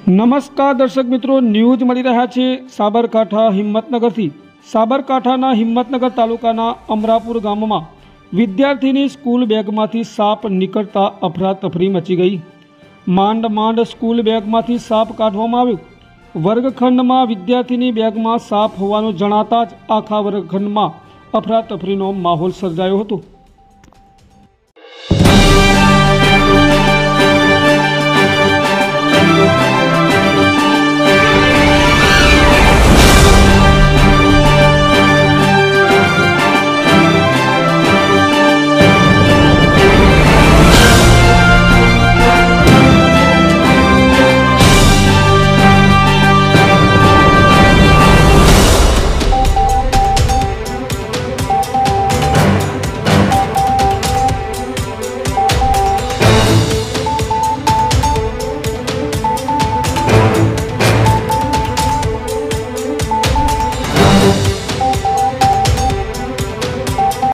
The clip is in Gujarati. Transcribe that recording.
નમસ્કાર દર્શક મિત્રો, ન્યૂઝ મળી રહ્યા છે સાબરકાંઠા હિંમતનગરથી। સાબરકાંઠાના હિંમતનગર તાલુકાના અમરાપુર ગામમાં વિદ્યાર્થીની સ્કૂલ બેગમાંથી સાપ નીકળતા અફરાતફરી મચી ગઈ। માંડ સ્કૂલ બેગમાંથી સાપ કાઢવામાં આવ્યો। વર્ગખંડમાં વિદ્યાર્થીની બેગમાં સાપ હોવાનું જણાતા જ આખા વર્ગખંડમાં અફરાતફરીનો માહોલ સર્જાયો હતો।